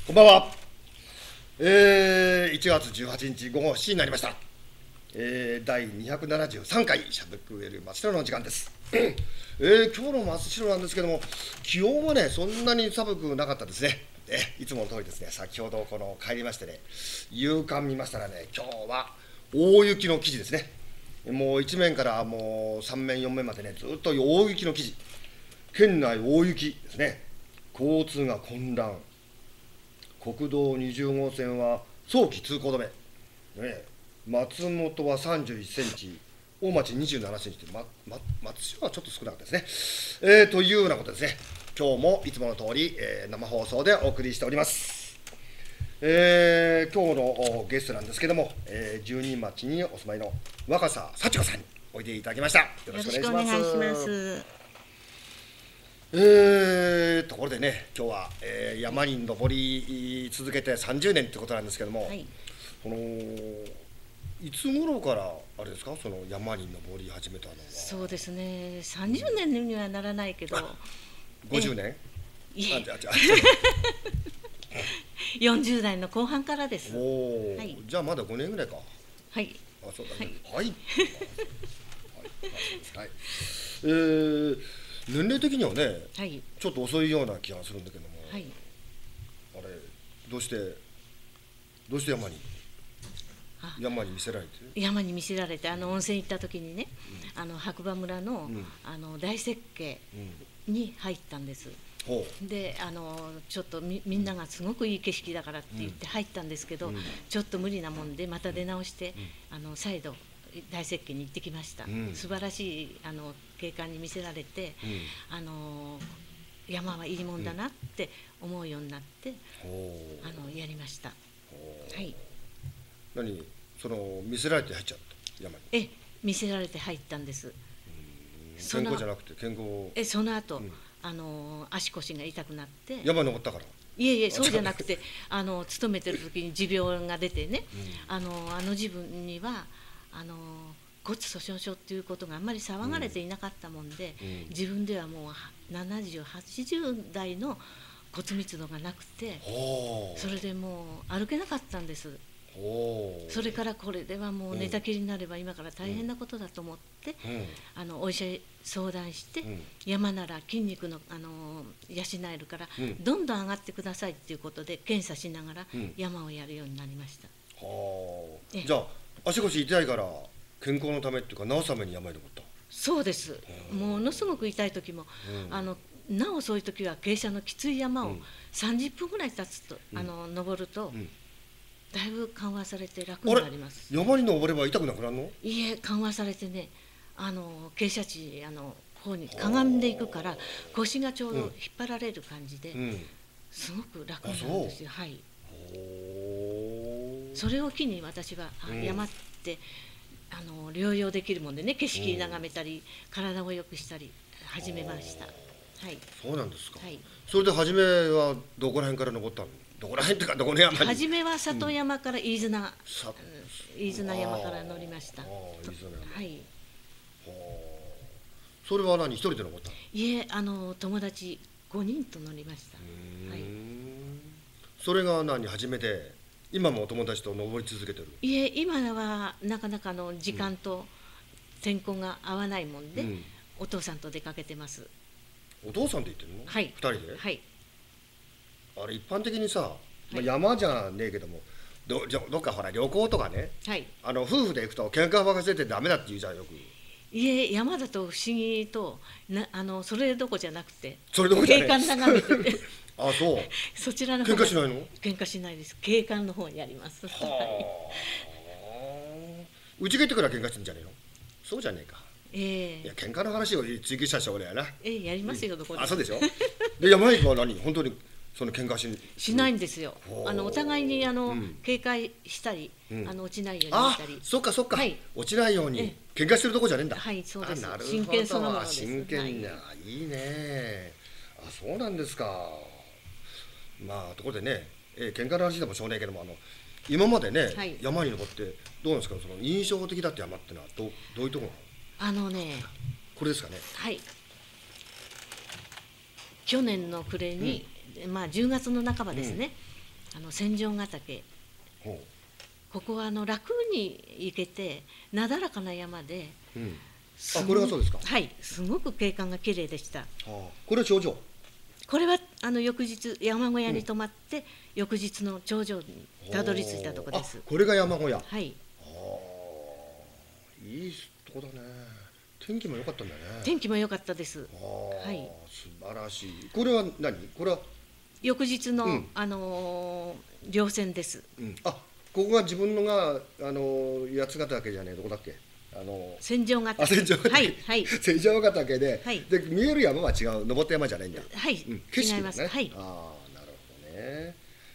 こんばんは。1月18日午後7時になりました。第273回しゃべくえる松代の時間です。今日の松代なんですけども、気温はね、そんなに寒くなかったですね。いつもの通りですね、先ほど帰りましてね、夕刊見ましたらね、今日は大雪の記事ですね。もう1面からもう3面、4面までね、ずっと大雪の記事。県内大雪ですね。交通が混乱。国道20号線は早期通行止め。ね、松本は31センチ、大町27センチで、松代はちょっと少なかったですね。というようなことですね。今日もいつもの通り、生放送でお送りしております。今日のゲストなんですけども、十人町にお住まいの若狭幸子さんにおいでいただきました。よろしくお願いします。ところでね、今日は、山に登り続けて30年ってことなんですけども、はい、いつ頃からあれですか、その山に登り始めたのは。 そうですね、30年にはならないけど、 50年 40代の後半からです。 はい、じゃあまだ5年ぐらいか。 はい。 あ、そうだね。はい。はい。年齢的にはね、はい、ちょっと遅いような気がするんだけども、はい、あれどうして山に見せられて温泉行った時にね、白馬村の、大雪渓に入ったんです。でちょっとみんながすごくいい景色だからって言って入ったんですけど、ちょっと無理なもんでまた出直して、再度大雪渓に行ってきました。素晴らしい景観に見せられて、山はいいもんだなって思うようになって、やりました。はい。 何、見せられて入っちゃった山に。 見せられて入ったんです。 健康じゃなくて健康。 その後、足腰が痛くなって山に登ったから。 いえ、そうじゃなくて勤めてる時に持病が出てね、自分には骨粗しょう症っていうことがあんまり騒がれていなかったもんで、自分ではもう70、80代の骨密度がなくて、それでもう歩けなかったんです。それからこれではもう寝たきりになれば今から大変なことだと思って、お医者に相談して、山なら筋肉の養えるから、どんどん上がってくださいっていうことで検査しながら山をやるようになりました。 じゃあ足腰痛いから健康のためっていうか治すために山に登った。 そうです。ものすごく痛い時も、なおそういう時は傾斜のきつい山を30分ぐらい経つと登ると、だいぶ緩和されて楽になります。 山に登れば痛くなくなるの？ いえ、緩和されてね、傾斜地方にかがんでいくから腰がちょうど引っ張られる感じで、すごく楽になるんですよ。はい。それを機に私は山って療養できるもんでね、景色眺めたり体を良くしたり始めました。はい。 そうなんですか。はい。それで初めはどこら辺から登ったの？どこら辺っていうかどこの山に？ 初めは里山から飯綱山から乗りました。はい。 それは何、一人で登ったの？ いえ、友達5人と乗りました。はい。 それが初めて？今もお友達と登り続けてる？ いえ、今はなかなか時間と天候が合わないもんで、お父さんと出かけてます。 お父さんって言ってるの？ はい。 2人で？ はい。 あれ一般的にさ、山じゃねえけども、どっかほら旅行とかね、 はい、 夫婦で行くと喧嘩ばかせてダメだって言うじゃん、よく。 いえ、山だと不思議とそれどこじゃなくて、 景観眺めててあ、そう。 そちらの方。 喧嘩しないの？ 喧嘩しないです。景観の方やります。 うち帰ってから喧嘩してんじゃねえの？そうじゃねえか。 いや、喧嘩の話を追求した人俺やな。 やりますよ、どこで。 あ、そうでしょ。で、山行くは何、本当にその喧嘩しないんですよ。お互いに警戒したり、落ちないようにしたり。 そっかそっか。落ちないように喧嘩してるとこじゃねえんだ。 はい、そうです。 真剣そのものです。真剣だ。いいね。あ、そうなんですか。まあところでね、喧嘩の話でもしょうがないけども、今までね、山に登ってどうなんですか、その印象的だった山ってのはどういうところなの？これですかね。 はい。去年の暮れに、10月の半ばですね、 千丈ヶ岳、 ほここは楽に行けてなだらかな山で、 う。これがそうですか。 はい、すごく景観が綺麗でした。 これは頂上。 これは翌日山小屋に泊まって、翌日の頂上にたどり着いたところです。 これが山小屋。 はい。 いいとこだね。天気も良かったんだね。 天気も良かったです。はい。 素晴らしい。これは何？これは翌日の、稜線です。 ここが自分のが八ヶ岳じゃねえ、どこだっけ？ 千丈ヶ岳。 千丈ヶ岳。 はいはい。 千丈ヶ岳で、 はい、 で見える山は違う、登った山じゃないんだ。 はい。 景色違います。 ね。 はい。 なるほどね。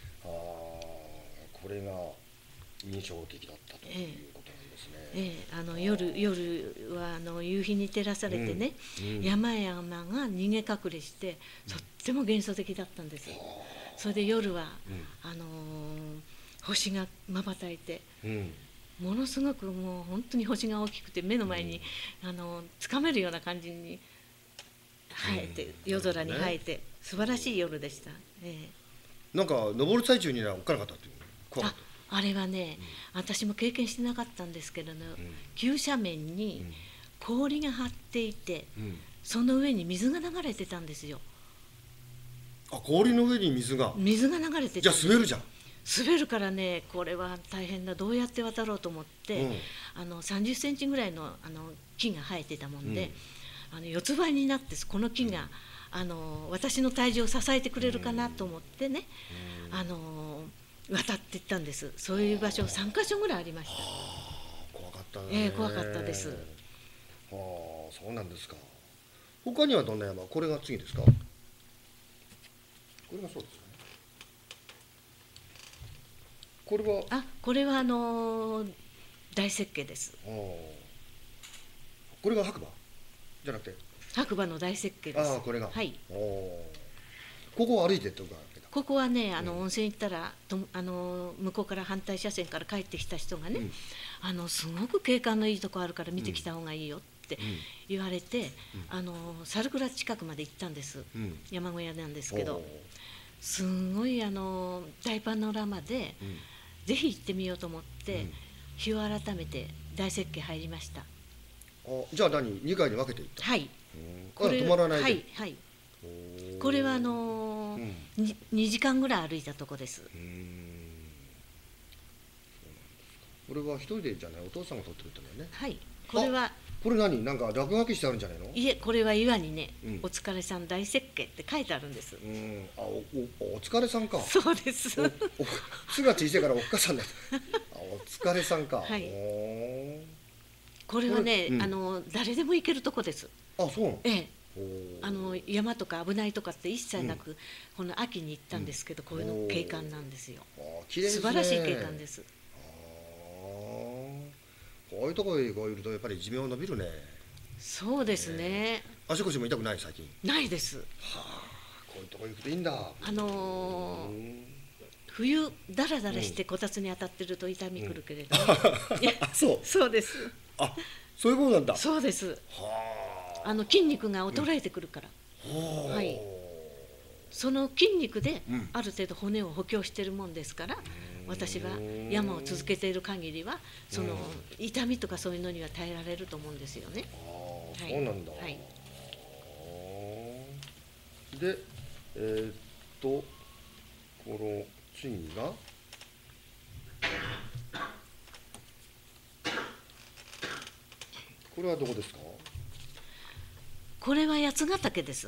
これが印象的だったということなんですね。 夜は夕日に照らされてね、山々が逃げ隠れして、とっても幻想的だったんです。それで夜は、星が瞬いて、ものすごくもう本当に星が大きくて目の前につかめるような感じに生えて、夜空に生えて素晴らしい夜でした。 なんか登る最中にはおっかなかったっていう。怖かった。 あれはね、私も経験してなかったんですけどね、急斜面に氷が張っていて、その上に水が流れてたんですよ。 氷の上に水が流れてた。 じゃあ滑るじゃん。 滑るからね、これは大変だ、どうやって渡ろうと思って、30センチぐらいの木が生えてたもんで、四つ倍になって、この木が私の体重を支えてくれるかなと思ってね、渡っていったんです。そういう場所3カ所ぐらいありました。 怖かったね。 怖かったです。 そうなんですか。他にはどんな山？これが次ですか？これがそうですね。これは大雪渓です。 これが白馬じゃなくて白馬の大雪渓です。 これが。 はい。 ここを歩いてってことか。 ここはね、温泉行ったら向こうから反対車線から帰ってきた人がね、すごく景観のいいとこあるから見てきた方がいいよって言われて、猿倉近くまで行ったんです。山小屋なんですけど、すごい大パノラマで、ぜひ行ってみようと思って、日を改めて大雪渓入りました。 じゃあ2回に分けていった？ はい。 止まらないで。 はいはい。これは2時間ぐらい歩いたとこです。 これは一人でじゃない、お父さんが撮ってくれたんだよね。 はい。これなんか落書きしてあるんじゃないの？ いえ、これは岩にね、お疲れさん大雪渓って書いてあるんです。 お疲れさんか。 そうです。 巣が小さいからおっかさんだ。お疲れさんか。 はい。これはね、誰でも行けるとこです。 そうなの？ 山とか危ないとかって一切なく、この秋に行ったんですけど、こういうの景観なんですよ。素晴らしい景観です。 こういうところにいるとやっぱり寿命伸びるね。 そうですね。 足腰も痛くない？最近ないです。 こういうところ行くといいんだ。 冬だらだらしてこたつに当たってると痛みくるけれど、そうです。 そういうことなんだ。 そうです。筋肉が衰えてくるから、その筋肉である程度骨を補強しているもんですから、私は山を続けている限りはその痛みとかそういうのには耐えられると思うんですよね。 そうなんだ。でこの次がこれはどこですか？ これは八ヶ岳です。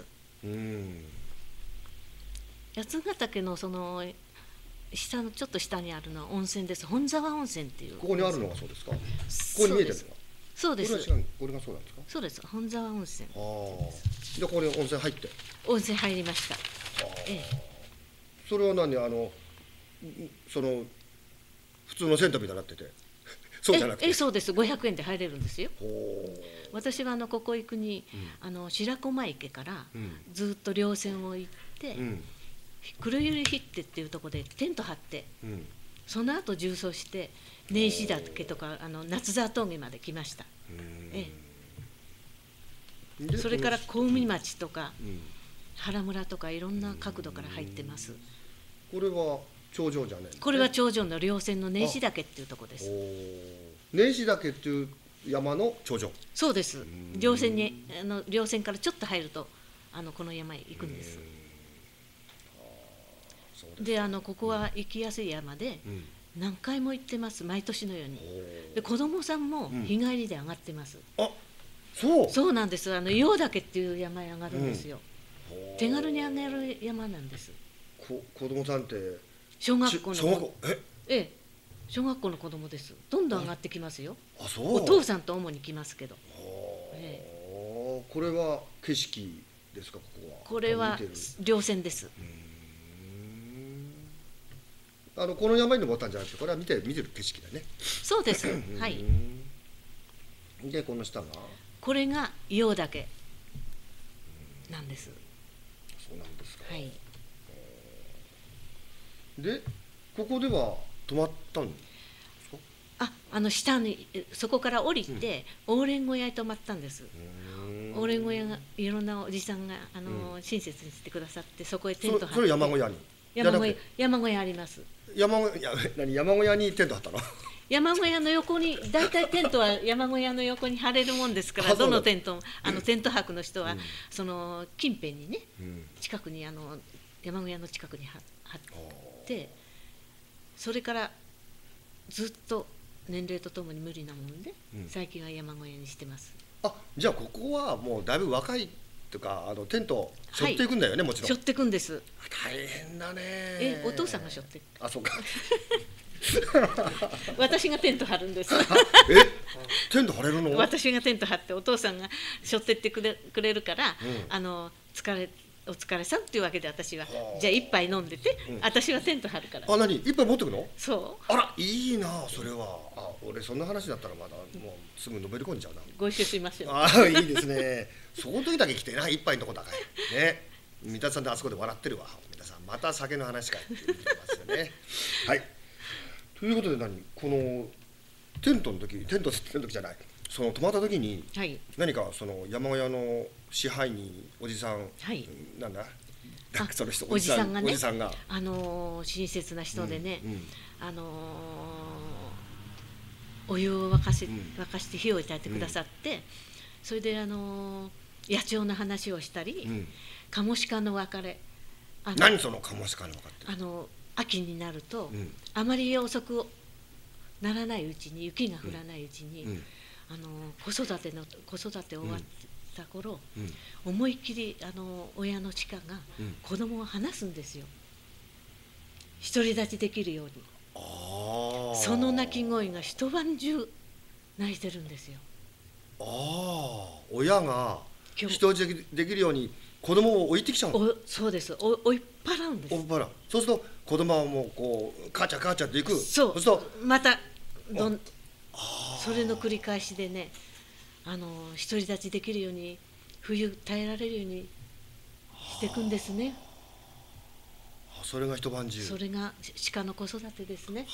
八ヶ岳のその下のちょっと下にあるのは温泉です。本沢温泉っていう。 ここにあるのがそうですか？ここに見えてるのが。 そうです。 これがそうなんですか？ そうです。本沢温泉。 じゃあこれ温泉入って。 温泉入りました。 それは何その普通の銭湯みたいになってて。そうじゃなくて。 そうです。500円で入れるんですよ。私はここ行くに白駒池からずっと稜線を行って、黒百合ヒッテっていうところでテント張って、その後縦走して根石岳とか夏沢峠まで来ました。それから小海町とか原村とかいろんな角度から入ってます。 これは頂上じゃない、 これは頂上の稜線の根石岳っていうとこです。 根石岳っていう山の頂上。 そうです。稜線に稜線からちょっと入るとこの山へ行くんです。でここは行きやすい山で、何回も行ってます、毎年のように。で子供さんも日帰りで上がってます。 あ、そうなんです。硫黄岳っていう山へ上がるんですよ。手軽に上げる山なんです。 子供さんって小学校の小学校小学校の子供です。どんどん上がってきますよ。 あ、そう。 お父さんと主に来ますけど。 これは景色ですか、ここは。 これは稜線です。 この山に登ったんじゃなくて、これは見てる景色だね。 そうです。はい。 でこの下がこれが硫黄岳なんです。 そうなんですか。 はい。 でここでは泊まったんですか。 下にそこから降りて、オーレン小屋へ泊まったんです。オーレン小屋がいろんなおじさんが親切にしてくださって、そこへテント張って。 それ山小屋に。 山小屋あります。 山小屋にテント張ったの。 山小屋の横に、大体テントは山小屋の横に張れるもんですから、どのテントもテント泊の人はその近辺にね、近くに山小屋の近くに張って、それからずっと年齢とともに無理なもんで、最近は山小屋にしてます。 じゃあここはもうだいぶ若いとかテント背負っていくんだよね、もちろん。 背負っていくんです。 大変だね。 お父さんが背負って。 そうか。 私がテント張るんです。 テント張れるの？ 私がテント張って、お父さんが背負ってってくれるから、お疲れさんっていうわけで、私はじゃあ一杯飲んでて、私はテント張るから。 何一杯持ってくの？ そう。 あら、いいなそれは。俺そんな話だったらまだもうすぐのめり込んじゃうな。 ご一緒しましょう。 いいですね。その時だけ来てな、一杯のとこだからね。三田さんであそこで笑ってるわ。三田さんまた酒の話かって言ってますよね。はい。ということでこのテントの時じゃない、その泊まった時に、何かその山小屋の支配人おじさん、なんだその人、 おじさんがね、 親切な人でね、お湯を沸かして火を炊いてくださって、それで野鳥の話をしたり、カモシカの別れ。 何そのカモシカの別れって。 秋になると、あまり遅くならないうちに、雪が降らないうちに、子育て終わった頃、思いっきり親の鹿が子供を離すんですよ。独り立ちできるように。その鳴き声が一晩中鳴いてるんですよ。 親が独り立ちできるように子供を置いてきちゃうの？ そうです。追い払うんです。 そうすると子供はもうこうカチャカチャっていく。 そうするとまたそれの繰り返しでね、独り立ちできるように、冬耐えられるようにしていくんですね。 それが一晩中。 それが鹿の子育てですね。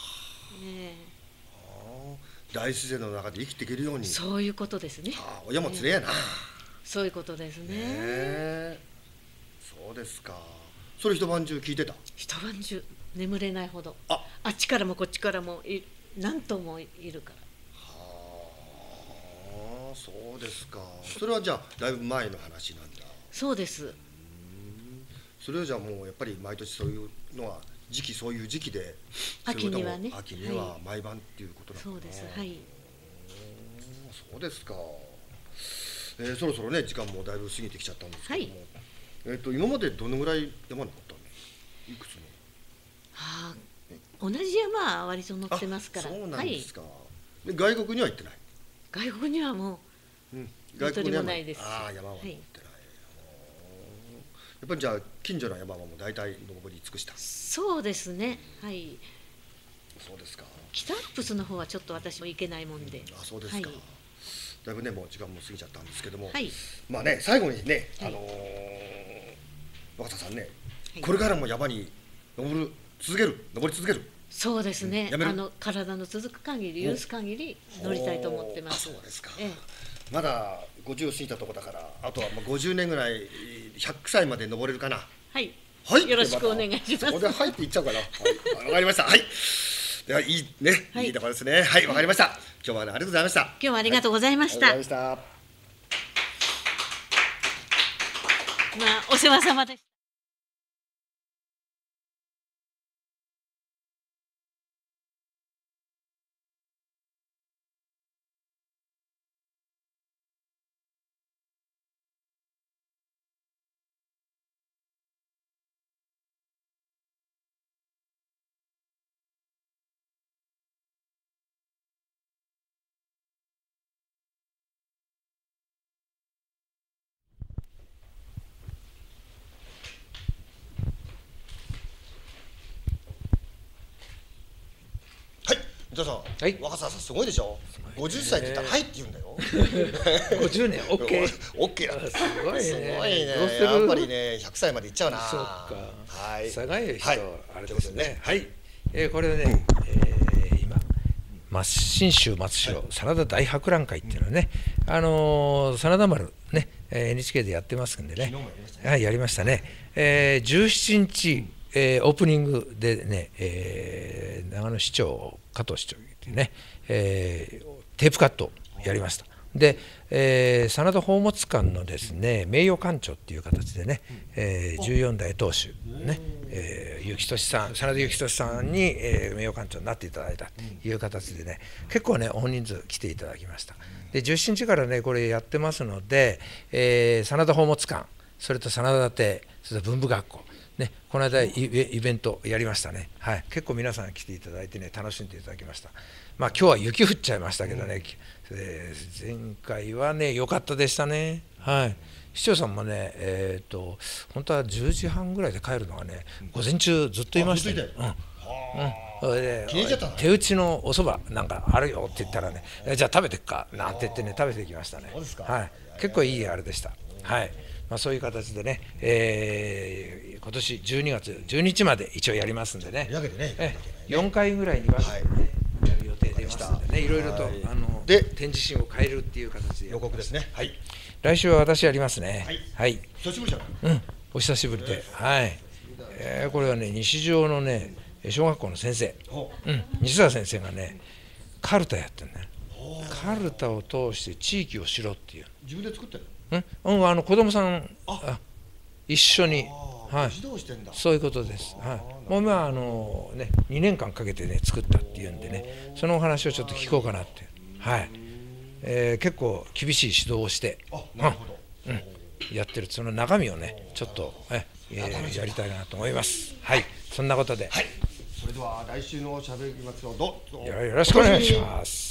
大自然の中で生きていけるように。 そういうことですね。 親もつれやな。 そういうことですね。 そうですか。それ一晩中聞いてた？ 一晩中眠れないほど。あっちからもこっちからも何頭もいるから。 そうですか。それはじゃあだいぶ前の話なんだ。 そうです。 それはじゃあもうやっぱり毎年そういうのはそういう時期で、 秋にはね、 秋には毎晩っていうことなのかな。 そうです。はい。 そうですか。そろそろね時間もだいぶ過ぎてきちゃったんですけども、今までどのぐらい山登ったんですか？いくつも？同じ山は割と登ってますから。 そうなんですか。外国には行ってない？ 外国にはもう一人もないです。 山は登ってない。やっぱりじゃあ近所の山はもう大体登り尽くした？そうですね。はい。そうですか。北アルプスの方はちょっと私も行けないもんで。そうですか。だいぶねもう時間も過ぎちゃったんですけども、まあね最後にね若狭さんね、これからも山に登り続ける。そうですね。体の続く限り許す限り乗りたいと思ってます。そうですか。まだ50過ぎたとこだから、あとは50年ぐらい100歳まで登れるかな。はい。 はい、 よろしくお願いします。 そこではいって言っちゃうかな。はい、わかりました。はい。ではいいね、いいところですね。はい、わかりました。今日はね、ありがとうございました。 今日はありがとうございました。 ありがとうございました。 まあ、お世話様です。 伊藤さん、 はい、 若狭さんすごいでしょ。50歳って言ったらはいって言うんだよ。 50年、オッケー。 オッケーだ。 すごいね。 すごいね。やっぱりね、100歳までいっちゃうな。 そうか。 はい。 下がい人、 はい、 あれですね。はい。これね、今、信州松代真田大博覧会っていうのはね、真田丸ね、NHK でやってますんでね。はい、やりましたね。17日、オープニングでね、長野市長、加藤市長でね、テープカットやりました。で、真田宝物館のですね名誉館長っていう形でね、14代当主ね、幸俊さん、真田幸俊さんに、名誉館長になっていただいたという形でね、結構ね大人数来ていただきました。で17日からねこれやってますので、真田宝物館、それと真田邸、それと文部学校ね、この間イベントやりましたね。はい、結構皆さん来ていただいてね楽しんでいただきました。まあ今日は雪降っちゃいましたけどね、前回はね良かったでしたね。はい。市長さんもね本当は10時半ぐらいで帰るのがね、午前中ずっといましたよ。手打ちのお蕎麦なんかあるよって言ったらね、じゃあ食べてっかなんて言ってね食べてきましたね。はい。結構いいあれでした。はい。まあ、そういう形でね、今年12月12日まで一応やりますんでね、4回ぐらいに分けて、ねやる予定でいますんでね、いろいろと展示シーンを変えるっていう形で予告ですね。はい。 来週は私やりますね。はい。 久しぶりじゃない。お久しぶりで、はい。これはね西条のね小学校の先生、西澤先生がねカルタやってるね。カルタを通して地域を知ろうっていう。 自分で作ってる？ 子供さん一緒に、はい、 指導してんだ。 そういうことです。はい、もう今ね2年間かけてね作ったっていうんでね、そのお話をちょっと聞こうかなって、はい、結構厳しい指導をして、やってるその中身をねちょっとやりたいなと思います。はい、そんなことで、 はい、それでは来週のしゃべりますのどよろしくお願いします。